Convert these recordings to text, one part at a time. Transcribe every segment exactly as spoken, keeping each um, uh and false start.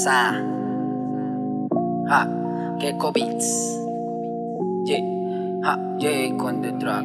Sa. Ha. Gecko Beats. Yeah. Ha. Yeah, con the track.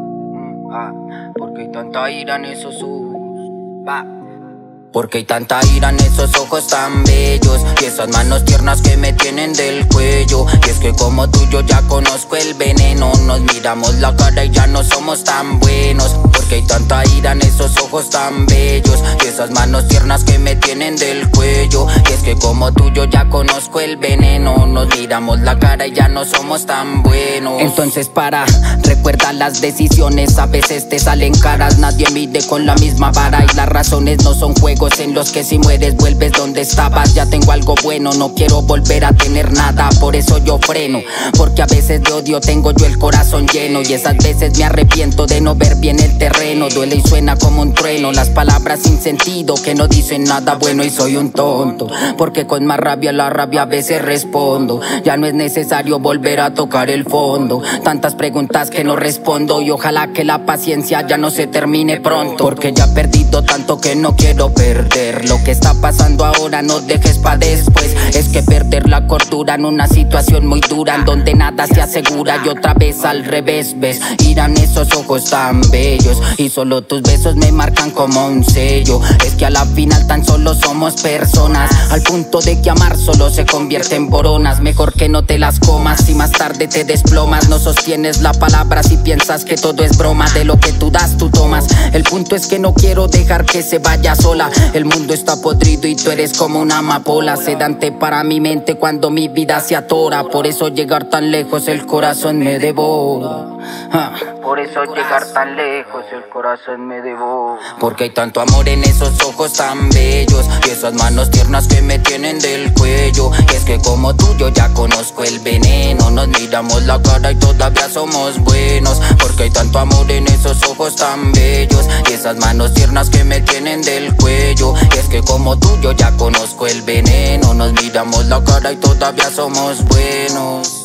Mm, ah. Porque hay tanta ira en esos ojos. Va. Porque hay tanta ira en esos ojos tan bellos y esas manos tiernas que me tienen del cuello. Y es que como tú yo ya conozco el veneno. Nos miramos la cara y ya no somos tan buenos. Porque hay tanta ira en esos ojos tan bellos y esas manos tiernas que me tienen del cuello. Y es que como tú yo ya conozco el veneno. Nos miramos la cara y ya no somos tan buenos. Entonces para, recuerda las decisiones a veces te salen caras. Nadie mide con la misma vara y las razones no son juegos en los que si mueres vuelves donde estabas. Ya tengo algo bueno, no quiero volver a tener nada, por eso yo freno. Porque a veces de odio tengo yo el corazón lleno y esas veces me arrepiento de no ver bien el terreno. Duele y suena como un trueno, las palabras sin sentido que no dicen nada bueno y soy un tonto. Porque con más rabia la rabia a veces respondo. Ya no es necesario volver a tocar el fondo. Tantas preguntas que no respondo y ojalá que la paciencia ya no se termine pronto. Porque ya he perdido tanto que no quiero perder. Lo que está pasando ahora no dejes pa' después. Es que perder la cordura en una situación muy dura en donde nada se asegura y otra vez al revés, ves. Irán esos ojos tan bellos y solo tus besos me marcan como un sello. Es que a la final tan solo somos personas, al punto de que amar solo se convierte en boronas. Mejor que no te las comas y más tarde te desplomas. No sostienes la palabra si piensas que todo es broma. De lo que tú das tú tomas. El punto es que no quiero dejar que se vaya sola. El mundo está podrido y tú eres como una amapola, sedante para mi mente cuando mi vida se atora. Por eso llegar tan lejos el corazón me devora. Ah. Por eso llegar tan lejos el corazón me devora. Porque hay tanto amor en esos ojos tan bellos y esas manos tiernas que me tienen del cuello. Y es que como tú yo ya conozco el veneno. Nos miramos la cara y todavía somos buenos. Porque hay tanto amor en esos ojos tan bellos y esas manos tiernas que me tienen del cuello. Y es que como tú yo ya conozco el veneno. Nos miramos la cara y todavía somos buenos.